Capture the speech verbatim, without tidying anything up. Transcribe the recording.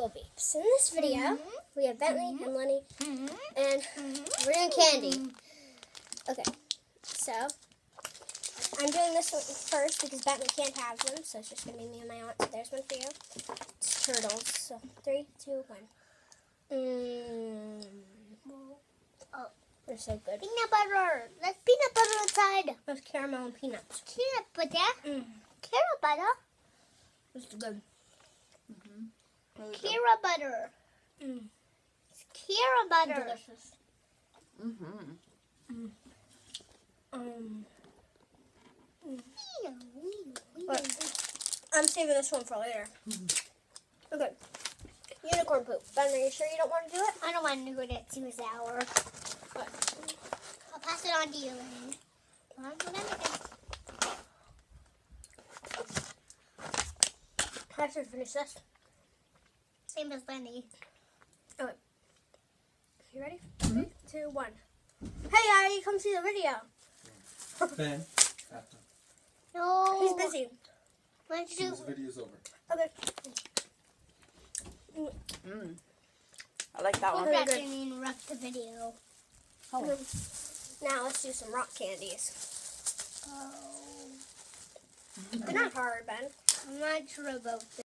Go Beeps. In this video, mm-hmm. we have Bentley mm-hmm. and Lenny, mm-hmm. and mm-hmm. we're doing candy. Okay, so I'm doing this one first because Bentley can't have them, so it's just going to be me and my aunt. So there's one for you. It's turtles. So three, two, one. Mmm. Oh, they're so good. Peanut butter. Let's peanut butter inside. There's caramel and peanuts. Peanut butter. Mm. Caramel butter. This is good. Mm-hmm. Kira butter. Mm. It's Kira butter. Delicious. Mm-hmm. Mm. Um. Mm. I'm saving this one for later. Mm-hmm. Okay. Unicorn poop. Ben, are you sure you don't want to do it? I don't want to do it. It's too sour. What? I'll pass it on to you, Lynn. I should finish this. Same as Lenny. Okay. You ready? Mm-hmm. Three, two, one. Hey, Addy, come see the video. Ben. No. He's busy. Why don't you This video's over. Okay. Mm. I like that We're one. not going to interrupt the video. Oh. Now let's do some rock candies. Oh. They're not hard, Ben. I'm not sure about this.